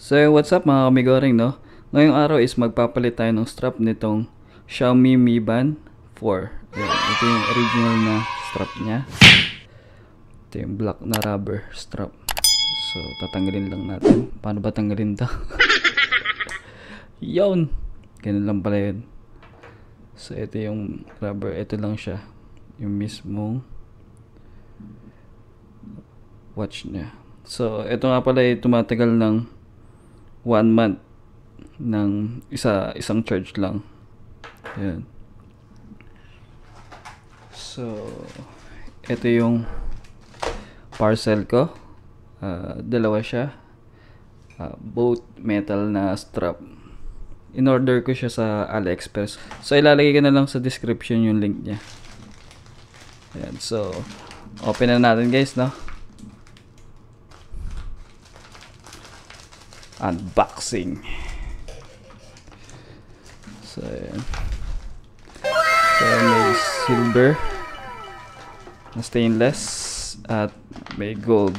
So what's up mga kamigoring, no? Ngayong araw is magpapalit tayo ng strap nitong Xiaomi Mi Band 4. Ayan, ito yung original na strap niya. Ito yung black na rubber strap. So tatanggalin lang natin. Paano ba tanggalin to? Yun! Ganun lang pala yun. So ito yung rubber. Ito lang siya. Yung mismong watch niya. So ito nga pala ay tumatagal ng 1 month ng isang charge lang. Ayan. So ito yung parcel ko. Dalawa siya. Both metal na strap. In-order ko siya sa AliExpress. So ilalagay ko na lang sa description yung link niya. Ayan. So open na natin guys, no? Unboxing. So ayan. So may silver na stainless at may gold.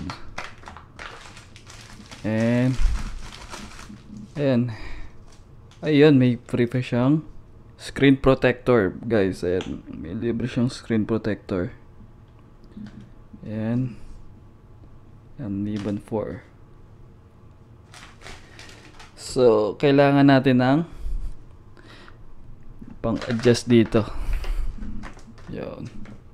And ayan. Ayun, may free pa siyang screen protector, guys. Ayan, may libre siyang screen protector. Ayan. Yan, Mi Band 4. So, kailangan natin ng pang-adjust dito. Yun.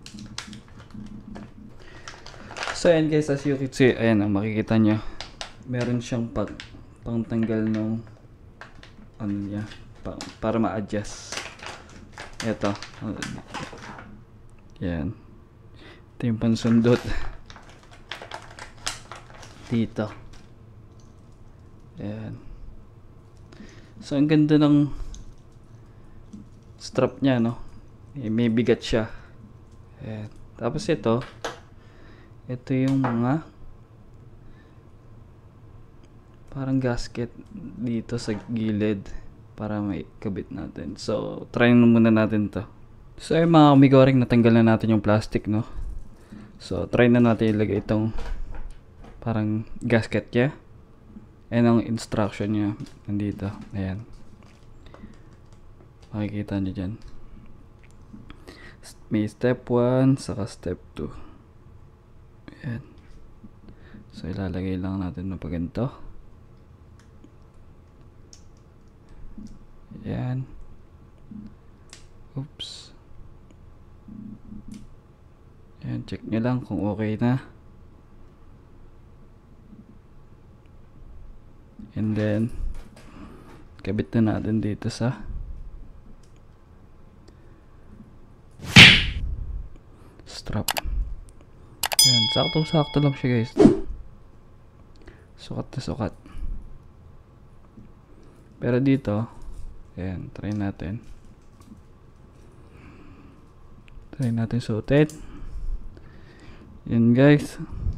So, ayan guys, as you can see, ayan, makikita nyo. Meron siyang pangtanggal ng ano niya, para ma-adjust. Ito. Yan. Ito yung pansundot. Dito. Ayan. So, ang ganda ng strap niya, no? May bigat siya. Ayan. Tapos ito yung mga parang gasket dito sa gilid para may kabit natin. So, try muna natin to. So, ay mga kamigoring, natanggal na natin yung plastic, no? So, try na natin ilagay itong parang gasket niya. Ayan ang instruction niya nandito. Ayan. Makikita niyo dyan. May step 1 saka step 2. Ayan. So ilalagay lang natin na pa ganito. Ayan. Oops. Ayan. Check nyo lang kung okay na. And then kabit na natin dito sa strap. Yan, sakto lang siya guys. Sukat na sukat. Pero dito, ayan, try natin suotin. Yan guys,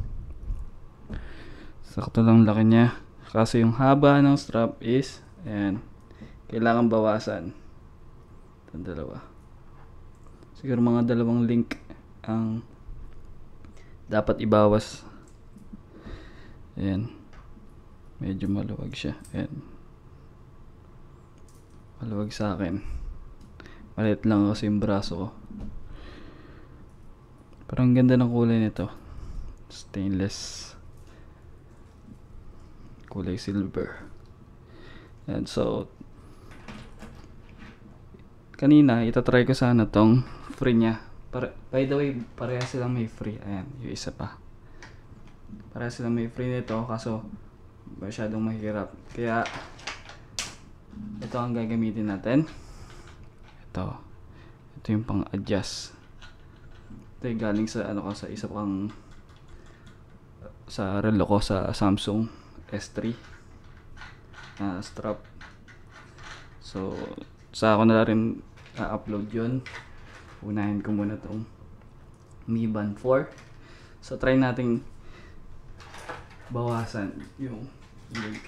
sakto lang laki niya. Kasi yung haba ng strap is, ayan, kailangan bawasan. Itong dalawa. Siguro mga 2 link ang dapat ibawas. Ayan. Medyo maluwag siya. Ayan. Maluwag sa akin. Maliit lang kasi yung braso ko. Parang ganda ng kulay nito. Stainless. Kulay silver. And so kanina itatry ko sana tong free nya. By the way, parehas silang may free. Ayan, yung isa pa. Parehas silang may free nito kaso masyadong mahirap. Kaya ito ang gagamitin natin. Ito yung pang-adjust. Ito yung galing sa sa isa pang sa relo ko sa Samsung S3 strap. So sa ako na rin upload yun. Unahin ko muna tong Mi Band 4. So try nating bawasan yung link.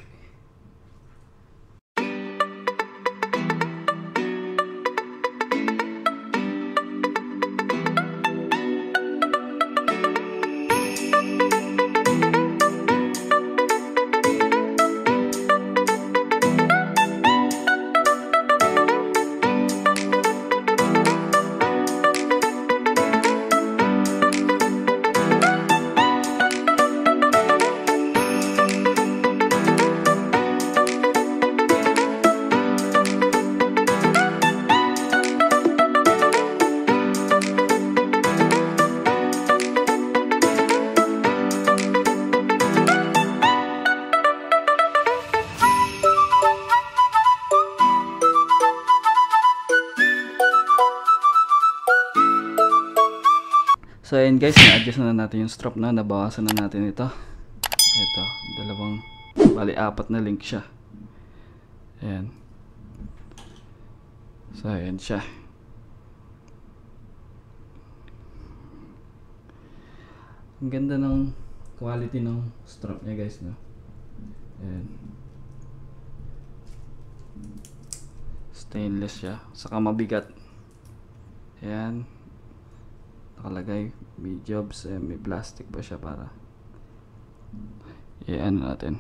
So ayan guys, na-adjust na natin yung strap na, nabawasan na natin ito. Ito, bali 4 na link siya. Ayan. So ayan siya. Ang ganda ng quality ng strap niya guys, no? Ayan. Stainless siya, saka mabigat. Ayan. Nakalagay, may jobs, may plastic pa siya para i-ano natin.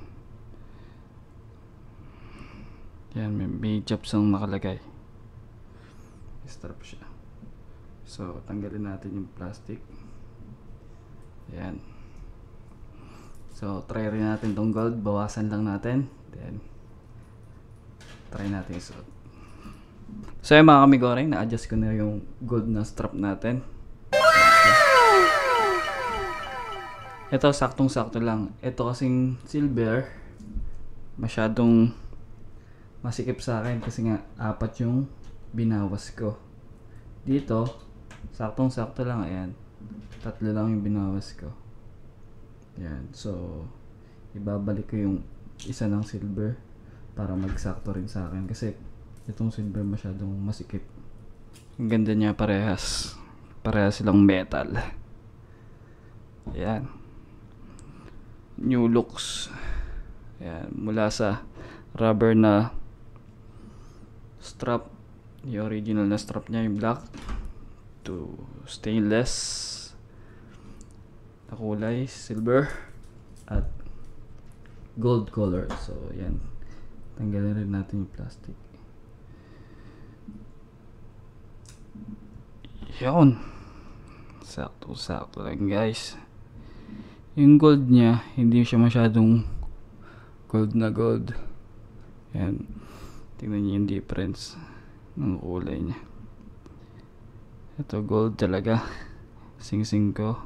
Yan, may jobs ang nakalagay. Strap siya. So, tanggalin natin yung plastic. Yan. So, try rin natin tong gold. Bawasan lang natin. Then, try natin isuot. So, yung mga kamigoreng, na-adjust ko na yung gold na strap natin. Ito, saktong-sakto lang. Ito kasing silver, masyadong masikip sa akin kasi nga 4 yung binawas ko. Dito, saktong-sakto lang. Ayan, 3 lang yung binawas ko. Ayan, so ibabalik ko yung isa ng silver para magsakto rin sa akin kasi itong silver masyadong masikip. Ang ganda niya, parehas silang metal. Ayan, new looks. Ayan, mula sa rubber na strap, yung original na strap niya yung black, to stainless na kulay silver at gold color. So yan, tanggalin rin natin yung plastic. Yun, sakto lang guys. Yung gold niya, hindi siya masyadong gold na gold. Yan, tingnan niyo yung difference ng kulay niya. Ito gold talaga, sing-sing ko.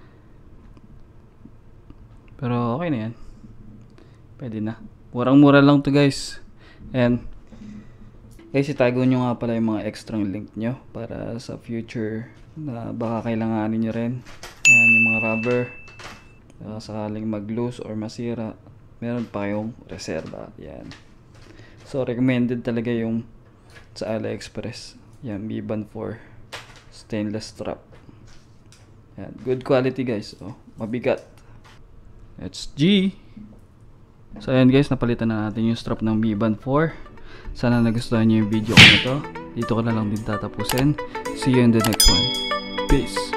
Pero okay na yan, pwede na. Murang-mura lang to guys. And guys, itago nyo nga pala yung mga extra link nyo para sa future na baka kailanganin nyo rin. Ayan, yung mga rubber, sakaling mag-loose or masira, meron pa kayong reserva. Yan. So recommended talaga yung sa AliExpress. Yan, Biban 4 stainless strap. Yan, good quality guys. Oh, mabigat. It's G. So ayan guys, napalitan na natin yung strap ng Biban 4. Sana nagustuhan niyo yung video ko na to. Dito ko na lang din tatapusin. See you in the next one. Peace.